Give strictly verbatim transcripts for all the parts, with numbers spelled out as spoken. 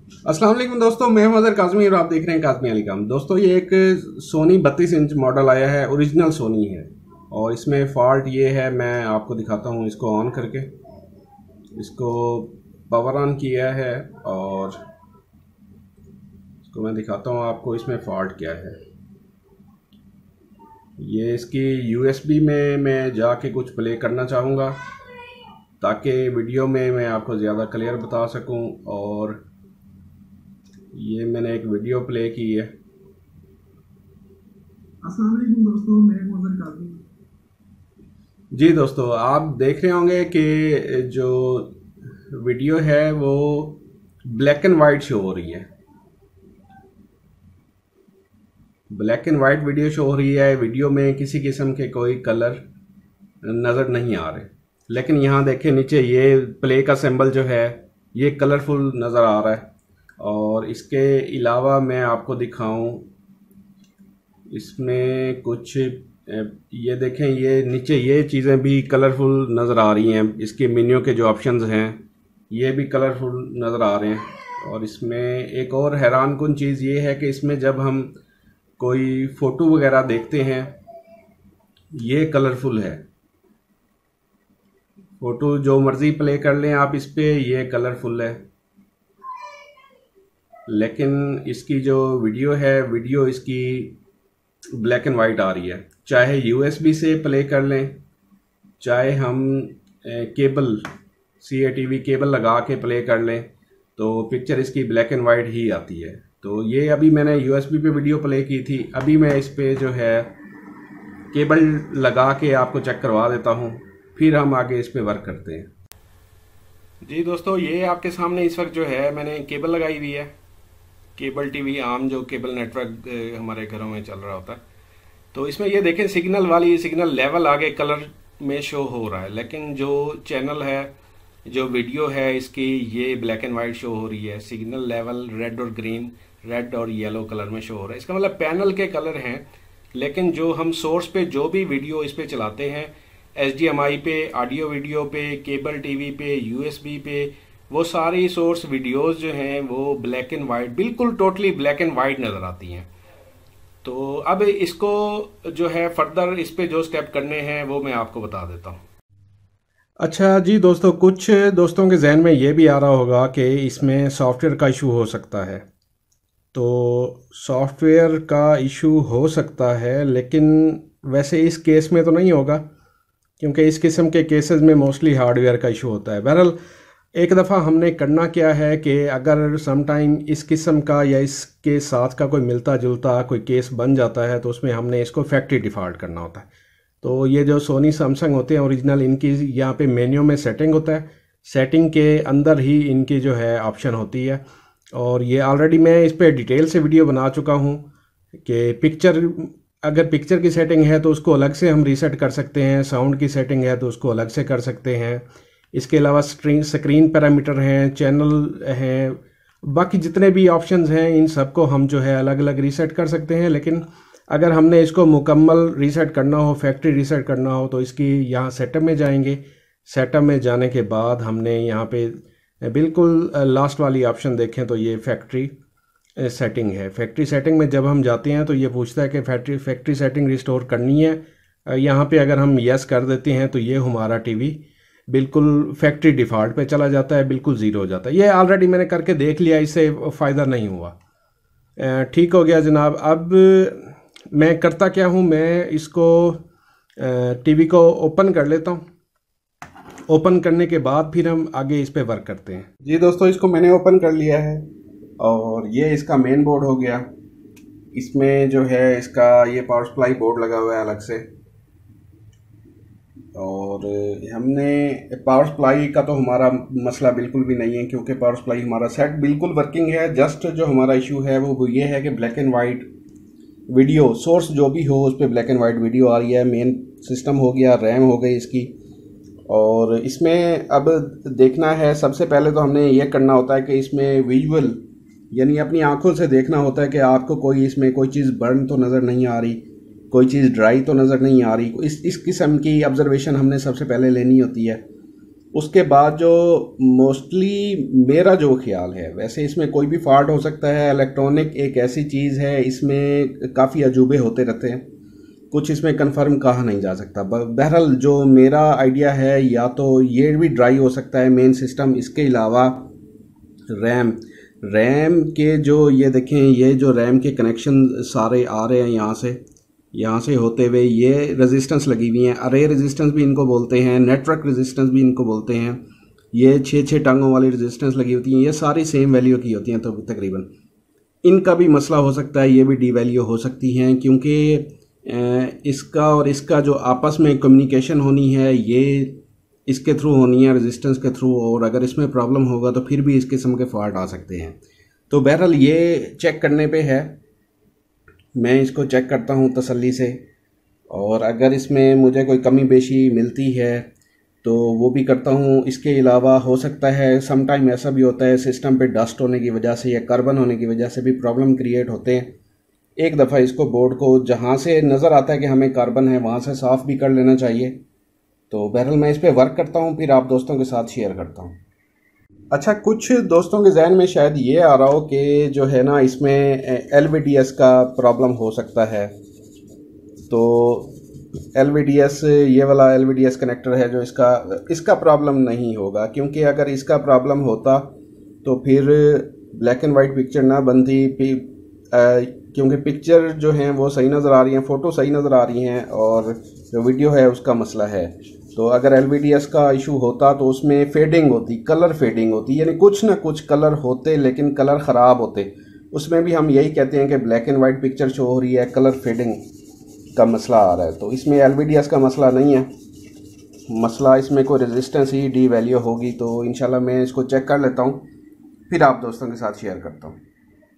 अस्सलाम वालेकुम दोस्तों, मैं हूं अज़हर काज़मी और आप देख रहे हैं काज़मी अली काम। दोस्तों ये एक सोनी बत्तीस इंच मॉडल आया है, ओरिजिनल सोनी है और इसमें फ़ॉल्ट ये है, मैं आपको दिखाता हूं। इसको ऑन करके इसको पावर ऑन किया है और इसको मैं दिखाता हूं आपको इसमें फ़ॉल्ट क्या है। ये इसकी यूएसबी में मैं जाके कुछ प्ले करना चाहूँगा ताकि वीडियो में मैं आपको ज़्यादा क्लियर बता सकूं। और ये मैंने एक वीडियो प्ले की है। अस्सलाम वालेकुम दोस्तों, मैं हूं अज़हर काज़मी। जी दोस्तों, आप देख रहे होंगे कि जो वीडियो है वो ब्लैक एंड वाइट शो हो रही है। Black and white video show हो रही है। वीडियो में किसी किस्म के कोई कलर नज़र नहीं आ रहे, लेकिन यहाँ देखें नीचे ये प्ले का सिंबल जो है ये कलरफुल नज़र आ रहा है। और इसके अलावा मैं आपको दिखाऊं, इसमें कुछ ये देखें, ये नीचे ये चीज़ें भी कलरफुल नज़र आ रही हैं। इसके मेन्यू के जो ऑप्शंस हैं ये भी कलरफुल नज़र आ रहे हैं। और इसमें एक और हैरान कुन चीज़ ये है कि इसमें जब हम कोई फ़ोटो वगैरह देखते हैं ये कलरफुल है। फ़ोटो जो मर्ज़ी प्ले कर लें आप इस पर, ये कलरफुल है। लेकिन इसकी जो वीडियो है, वीडियो इसकी ब्लैक एंड वाइट आ रही है। चाहे यूएसबी से प्ले कर लें, चाहे हम cable C A T V cable लगा के प्ले कर लें, तो पिक्चर इसकी ब्लैक एंड वाइट ही आती है। तो ये अभी मैंने यूएसबी पे वीडियो प्ले की थी, अभी मैं इस पे जो है केबल लगा के आपको चेक करवा देता हूँ, फिर हम आगे इस पे वर्क करते हैं। जी दोस्तों, ये आपके सामने इस वक्त जो है मैंने केबल लगाई हुई है, केबल टीवी आम जो केबल नेटवर्क हमारे घरों में चल रहा होता है। तो इसमें ये देखें सिग्नल वाली सिग्नल लेवल आगे कलर में शो हो रहा है, लेकिन जो चैनल है, जो वीडियो है इसकी, ये ब्लैक एंड वाइट शो हो रही है। सिग्नल लेवल रेड और ग्रीन, रेड और येलो कलर में शो हो रहा है। इसका मतलब पैनल के कलर हैं, लेकिन जो हम सोर्स पे जो भी वीडियो इस पे चलाते हैं, एच डी एम आई पे, ऑडियो वीडियो पे, केबल टीवी पे, यूएसबी पे, वो सारी सोर्स वीडियोस जो हैं वो ब्लैक एंड वाइट, बिल्कुल टोटली ब्लैक एंड वाइट नजर आती हैं। तो अब इसको जो है फर्दर इस पे जो स्टेप करने हैं वो मैं आपको बता देता हूँ। अच्छा जी दोस्तों, कुछ दोस्तों के जहन में ये भी आ रहा होगा कि इसमें सॉफ्टवेयर का इशू हो सकता है। तो सॉफ्टवेयर का इशू हो सकता है, लेकिन वैसे इस केस में तो नहीं होगा, क्योंकि इस किस्म के केसेस में मोस्टली हार्डवेयर का इशू होता है। बहरहाल एक दफ़ा हमने करना क्या है कि अगर सम टाइम इस किस्म का या इसके साथ का कोई मिलता जुलता कोई केस बन जाता है तो उसमें हमने इसको फैक्ट्री डिफ़ॉल्ट करना होता है। तो ये जो सोनी सैमसंग होते हैं ओरिजिनल, इनकी यहाँ पे मेन्यू में सेटिंग होता है, सेटिंग के अंदर ही इनकी जो है ऑप्शन होती है। और ये ऑलरेडी मैं इस पर डिटेल से वीडियो बना चुका हूँ कि पिक्चर, अगर पिक्चर की सेटिंग है तो उसको अलग से हम रीसेट कर सकते हैं, साउंड की सेटिंग है तो उसको अलग से कर सकते हैं। इसके अलावा स्क्रीन स्क्रीन पैरामीटर हैं, चैनल हैं, बाकी जितने भी ऑप्शंस हैं इन सबको हम जो है अलग अलग रीसेट कर सकते हैं। लेकिन अगर हमने इसको मुकम्मल रीसेट करना हो, फैक्ट्री रीसेट करना हो, तो इसकी यहाँ सेटअप में जाएंगे। सेटअप में जाने के बाद हमने यहाँ पे बिल्कुल लास्ट वाली ऑप्शन देखें तो ये फैक्ट्री सेटिंग है। फैक्ट्री सेटिंग में जब हम जाते हैं तो ये पूछता है कि फैक्ट्री फैक्ट्री सेटिंग रिस्टोर करनी है। यहाँ पे अगर हम यस कर देते हैं तो ये हमारा टीवी बिल्कुल फैक्ट्री डिफ़ॉल्ट पे चला जाता है, बिल्कुल ज़ीरो हो जाता है। ये ऑलरेडी मैंने करके देख लिया, इससे फ़ायदा नहीं हुआ, ठीक हो गया जनाब। अब मैं करता क्या हूँ, मैं इसको टीवी को ओपन कर लेता हूँ। ओपन करने के बाद फिर हम आगे इस पे वर्क करते हैं। जी दोस्तों, इसको मैंने ओपन कर लिया है और ये इसका मेन बोर्ड हो गया। इसमें जो है इसका ये पावर सप्लाई बोर्ड लगा हुआ है अलग से। और हमने पावर सप्लाई का तो हमारा मसला बिल्कुल भी नहीं है, क्योंकि पावर सप्लाई हमारा सेट बिल्कुल वर्किंग है। जस्ट जो हमारा इशू है वो ये है कि black and white video source जो भी हो उस पर ब्लैक एंड वाइट वीडियो आ रही है। मेन सिस्टम हो गया, रैम हो गई इसकी। और इसमें अब देखना है, सबसे पहले तो हमने ये करना होता है कि इसमें विजुअल यानी अपनी आंखों से देखना होता है कि आपको कोई इसमें कोई चीज़ बर्न तो नज़र नहीं आ रही, कोई चीज़ ड्राई तो नज़र नहीं आ रही। इस इस किस्म की ऑब्जर्वेशन हमने सबसे पहले लेनी होती है। उसके बाद जो मोस्टली मेरा जो ख्याल है, वैसे इसमें कोई भी फॉल्ट हो सकता है, इलेक्ट्रॉनिक एक ऐसी चीज़ है, इसमें काफ़ी अजूबे होते रहते हैं, कुछ इसमें कंफर्म कहा नहीं जा सकता। बहरहाल जो मेरा आइडिया है, या तो ये भी ड्राई हो सकता है मेन सिस्टम, इसके अलावा रैम रैम के जो ये देखें, ये जो रैम के कनेक्शन सारे आ रहे हैं यहाँ से यहाँ से होते हुए, ये रेजिस्टेंस लगी हुई हैं, अरे रेजिस्टेंस भी इनको बोलते हैं, नेटवर्क रेजिस्टेंस भी इनको बोलते हैं, ये छः छः टांगों वाली रेजिस्टेंस लगी होती हैं, ये सारी सेम वैल्यू की होती हैं। तो तकरीबन इनका भी मसला हो सकता है, ये भी डी वैल्यू हो सकती हैं, क्योंकि इसका और इसका जो आपस में कम्युनिकेशन होनी है, ये इसके थ्रू होनी है, रेजिस्टेंस के थ्रू, और अगर इसमें प्रॉब्लम होगा तो फिर भी इस किस्म के फॉल्ट आ सकते हैं। तो बहरहाल ये चेक करने पे है, मैं इसको चेक करता हूँ तसल्ली से, और अगर इसमें मुझे कोई कमी बेशी मिलती है तो वो भी करता हूँ। इसके अलावा हो सकता है सम टाइम ऐसा भी होता है, सिस्टम पे डस्ट होने की वजह से या कार्बन होने की वजह से भी प्रॉब्लम क्रिएट होते हैं। एक दफ़ा इसको बोर्ड को जहाँ से नज़र आता है कि हमें कार्बन है, वहाँ से साफ़ भी कर लेना चाहिए। तो बहरहाल मैं इस पर वर्क करता हूँ, फिर आप दोस्तों के साथ शेयर करता हूँ। अच्छा, कुछ दोस्तों के जहन में शायद ये आ रहा हो कि जो है ना, इसमें एल वी डी एस का प्रॉब्लम हो सकता है। तो एल वी डी एस, ये वाला L V D S connector है जो इसका इसका प्रॉब्लम नहीं होगा, क्योंकि अगर इसका प्रॉब्लम होता तो फिर ब्लैक एंड वाइट पिक्चर ना बनती, क्योंकि पिक्चर जो हैं वो सही नज़र आ रही हैं, फ़ोटो सही नज़र आ रही हैं, और जो वीडियो है उसका मसला है। तो अगर एल वी डी एस का इशू होता तो उसमें फेडिंग होती, कलर फेडिंग होती, यानी कुछ ना कुछ कलर होते लेकिन कलर ख़राब होते। उसमें भी हम यही कहते हैं कि black and white picture show हो रही है, कलर फेडिंग का मसला आ रहा है। तो इसमें एल वी डी एस का मसला नहीं है, मसला इसमें कोई रेजिस्टेंस ही डी वैल्यू होगी। तो इंशाल्लाह मैं इसको चेक कर लेता हूँ, फिर आप दोस्तों के साथ शेयर करता हूँ।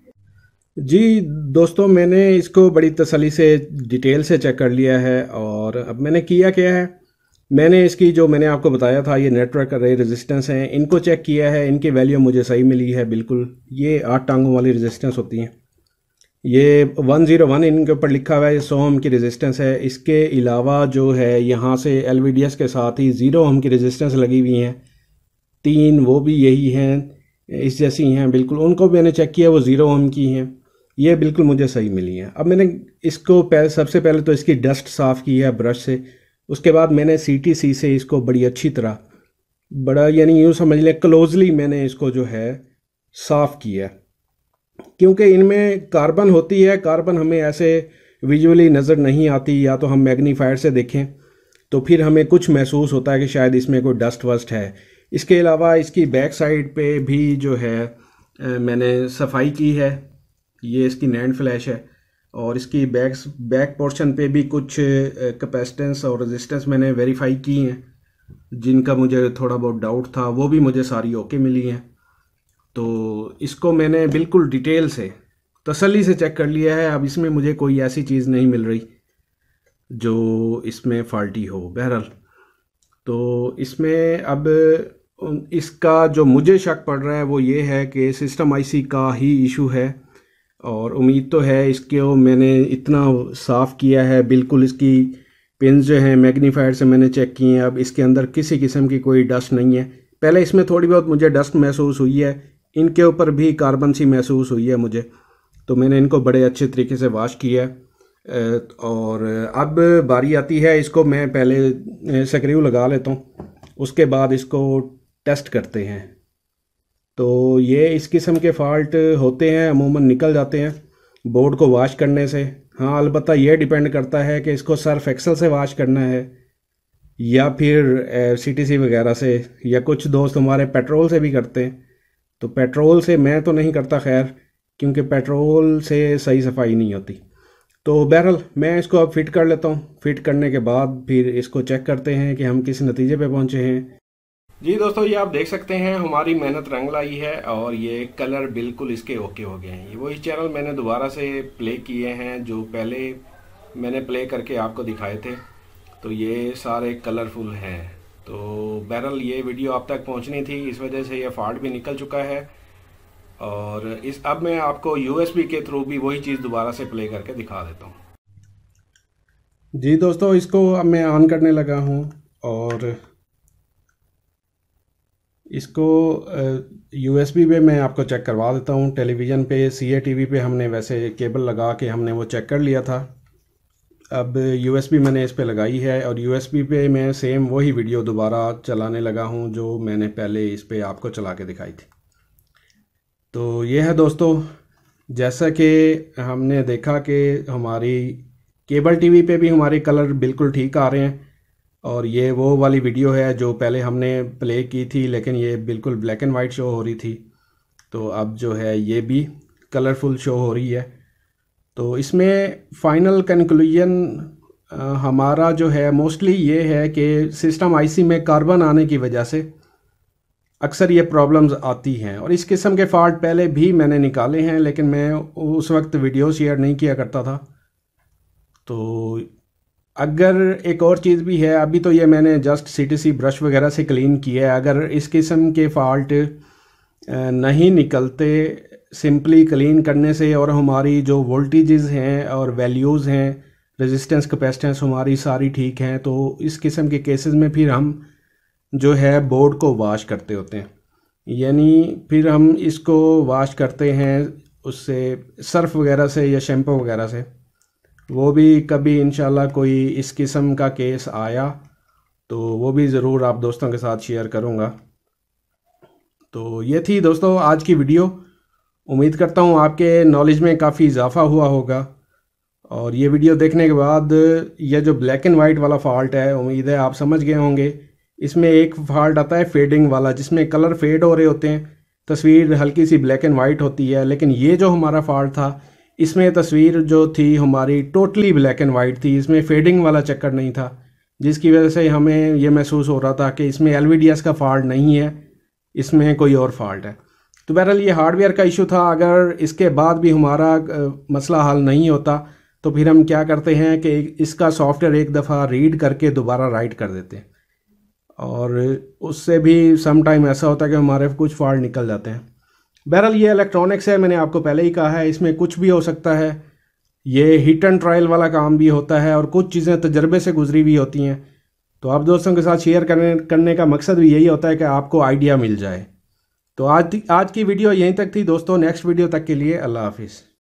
जी दोस्तों, मैंने इसको बड़ी तसल्ली से डिटेल से चेक कर लिया है, और अब मैंने किया क्या है, मैंने इसकी जो मैंने आपको बताया था, ये नेटवर्क रे रेजिस्टेंस हैं, इनको चेक किया है, इनकी वैल्यू मुझे सही मिली है बिल्कुल। ये आठ टांगों वाली रेजिस्टेंस होती हैं, ये वन ज़ीरो वन इनके ऊपर लिखा हुआ है, ये सौ ओम की रेजिस्टेंस है। इसके अलावा जो है यहाँ से एल वी डी एस के साथ ही ज़ीरो ओम की रेजिस्टेंस लगी हुई हैं, तीन वो भी यही हैं, इस जैसी हैं बिल्कुल, उनको मैंने चेक किया, वो ज़ीरो ओम की हैं, ये बिल्कुल मुझे सही मिली हैं। अब मैंने इसको पहले सबसे पहले तो इसकी डस्ट साफ़ की है ब्रश से, उसके बाद मैंने सी टी सी से इसको बड़ी अच्छी तरह, बड़ा यानी यूँ समझ लें क्लोजली मैंने इसको जो है साफ़ किया, क्योंकि इनमें कार्बन होती है। कार्बन हमें ऐसे विजुअली नज़र नहीं आती, या तो हम मैग्नीफायर से देखें तो फिर हमें कुछ महसूस होता है कि शायद इसमें कोई डस्ट वस्ट है। इसके अलावा इसकी बैक साइड पे भी जो है मैंने सफाई की है, ये इसकी नैंड फ्लैश है, और इसकी बैक बैक पोर्शन पे भी कुछ कैपेसिटेंस और रेजिस्टेंस मैंने वेरीफाई की हैं, जिनका मुझे थोड़ा बहुत डाउट था, वो भी मुझे सारी ओके मिली हैं। तो इसको मैंने बिल्कुल डिटेल से तसल्ली से चेक कर लिया है। अब इसमें मुझे कोई ऐसी चीज़ नहीं मिल रही जो इसमें फॉल्टी हो। बहरहाल तो इसमें अब इसका जो मुझे शक पड़ रहा है वो ये है कि सिस्टम आईसी का ही इशू है, और उम्मीद तो है इसके मैंने इतना साफ़ किया है बिल्कुल, इसकी पिन जो हैं मैग्नीफायर से मैंने चेक किए हैं, अब इसके अंदर किसी किस्म की कोई डस्ट नहीं है। पहले इसमें थोड़ी बहुत मुझे डस्ट महसूस हुई है, इनके ऊपर भी कार्बन सी महसूस हुई है मुझे, तो मैंने इनको बड़े अच्छे तरीके से वॉश किया है। और अब बारी आती है, इसको मैं पहले स्क्रू लगा लेता हूँ, उसके बाद इसको टेस्ट करते हैं। तो ये इस किस्म के फॉल्ट होते हैं, अमूमन निकल जाते हैं बोर्ड को वॉश करने से। हाँ, अलबत्ता ये डिपेंड करता है कि इसको सर्फ एक्सेल से वॉश करना है या फिर सी टी सी वगैरह से, या कुछ दोस्त हमारे पेट्रोल से भी करते हैं। तो पेट्रोल से मैं तो नहीं करता खैर, क्योंकि पेट्रोल से सही सफाई नहीं होती। तो बहरहाल मैं इसको अब फिट कर लेता हूँ, फिट करने के बाद फिर इसको चेक करते हैं कि हम किस नतीजे पे पहुँचे हैं। जी दोस्तों, ये आप देख सकते हैं हमारी मेहनत रंग लाई है, और ये कलर बिल्कुल इसके ओके हो गए हैं। ये वही चैनल मैंने दोबारा से प्ले किए हैं जो पहले मैंने प्ले करके आपको दिखाए थे, तो ये सारे कलरफुल हैं। तो बहरहाल ये वीडियो आप तक पहुंचनी थी, इस वजह से ये फॉल्ट भी निकल चुका है। और इस अब मैं आपको यूएसबी के थ्रू भी वही चीज़ दोबारा से प्ले करके दिखा देता हूँ। जी दोस्तों, इसको अब मैं ऑन करने लगा हूँ, और इसको यूएसबी पे मैं आपको चेक करवा देता हूँ। टेलीविज़न पे सी ए टीवी पे हमने वैसे केबल लगा के हमने वो चेक कर लिया था। अब यूएसबी मैंने इस पे लगाई है और यूएसबी पे मैं सेम वही वीडियो दोबारा चलाने लगा हूँ जो मैंने पहले इस पे आपको चला के दिखाई थी। तो ये है दोस्तों, जैसा कि हमने देखा कि हमारी केबल टीवी पे भी हमारे कलर बिल्कुल ठीक आ रहे हैं, और ये वो वाली वीडियो है जो पहले हमने प्ले की थी लेकिन ये बिल्कुल ब्लैक एंड वाइट शो हो रही थी। तो अब जो है ये भी कलरफुल शो हो रही है। तो इसमें फाइनल कंक्लूजन हमारा जो है मोस्टली ये है कि सिस्टम आईसी में कार्बन आने की वजह से अक्सर ये प्रॉब्लम्स आती हैं, और इस किस्म के फॉल्ट पहले भी मैंने निकाले हैं लेकिन मैं उस वक्त वीडियो शेयर नहीं किया करता था। तो अगर एक और चीज़ भी है, अभी तो ये मैंने जस्ट सीटीसी ब्रश वगैरह से क्लीन किया है, अगर इस किस्म के फॉल्ट नहीं निकलते सिंपली क्लीन करने से और हमारी जो वोल्टेजेस हैं और वैल्यूज़ हैं, रेजिस्टेंस कैपेसिटेंस हमारी सारी ठीक हैं, तो इस किस्म के केसेस में फिर हम जो है बोर्ड को वॉश करते होते हैं। यानी फिर हम इसको वॉश करते हैं उससे सर्फ वगैरह से या शैम्पू वगैरह से। वो भी कभी इंशाल्लाह कोई इस किस्म का केस आया तो वो भी ज़रूर आप दोस्तों के साथ शेयर करूँगा। तो ये थी दोस्तों आज की वीडियो। उम्मीद करता हूँ आपके नॉलेज में काफ़ी इजाफा हुआ होगा, और ये वीडियो देखने के बाद ये जो ब्लैक एंड वाइट वाला फॉल्ट है उम्मीद है आप समझ गए होंगे। इसमें एक फॉल्ट आता है फेडिंग वाला, जिसमें कलर फेड हो रहे होते हैं, तस्वीर हल्की सी ब्लैक एंड वाइट होती है, लेकिन ये जो हमारा फॉल्ट था इसमें तस्वीर जो थी हमारी टोटली ब्लैक एंड वाइट थी, इसमें फेडिंग वाला चक्कर नहीं था, जिसकी वजह से हमें ये महसूस हो रहा था कि इसमें एल वी डी एस का फॉल्ट नहीं है, इसमें कोई और फॉल्ट है। तो बहरहाल ये हार्डवेयर का इशू था। अगर इसके बाद भी हमारा मसला हल नहीं होता तो फिर हम क्या करते हैं कि इसका सॉफ्टवेयर एक दफ़ा रीड करके दोबारा राइट कर देते हैं, और उससे भी सम टाइम ऐसा होता है कि हमारे कुछ फॉल्ट निकल जाते हैं। बहरहाल ये इलेक्ट्रॉनिक्स है, मैंने आपको पहले ही कहा है, इसमें कुछ भी हो सकता है। ये हिट एंड ट्रायल वाला काम भी होता है और कुछ चीज़ें तजर्बे से गुजरी हुई होती हैं। तो आप दोस्तों के साथ शेयर करने करने का मकसद भी यही होता है कि आपको आइडिया मिल जाए। तो आज आज की वीडियो यहीं तक थी दोस्तों। नेक्स्ट वीडियो तक के लिए अल्लाह हाफिज़।